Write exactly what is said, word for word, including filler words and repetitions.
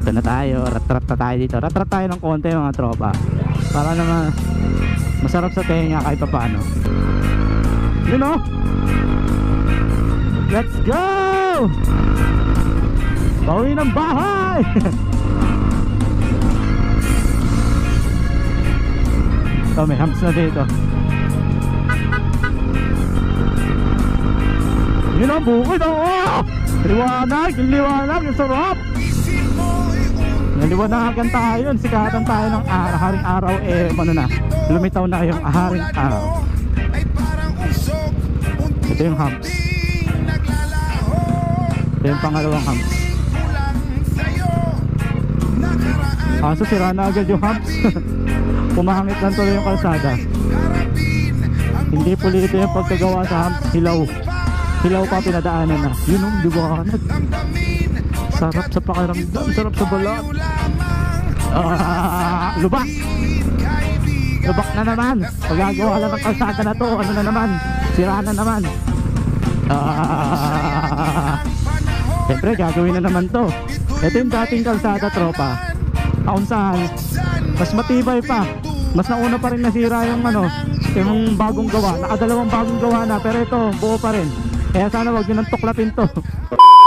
Ito na tayo, rat-rat na tayo dito. Rat-rat tayo ng konti mga tropa. Para naman masarap sa tenga kahit pa paano. You know? Let's go! Pauwi ng bahay! Ito, may humps na dito. Yun ang bukid, oh! Liwanag, yung liwanag, yung sarap! Naliwanagan tayo, sikatan tayo ng araw, haring araw, eh, ano na, lumitaw na yung haring araw. Ito yung humps. Ito yung pangalawang humps. Kaso sira na agad yung humps. Pumahangit lang tuloy yung kalsada. Hindi pulito yung pagkagawa sa humps. Hilaw. Hilaw pa pinadaanan na. Yun ang liwanag. Sarap sa pakiramdam. Sarap sa balat. Ah, lubak. Lubak na naman. Pagagawa lang ng kalsada na to, ano na naman, sira na naman. Ah, siyempre gagawin na naman to. Ito yung dating kalsada tropa. Taon saan mas matibay pa. Mas nauna pa rin nasira yung ano, yung bagong gawa. Nakadalawang bagong gawa na, pero ito buo pa rin. Kaya sana wag nyo nang tuklapin to.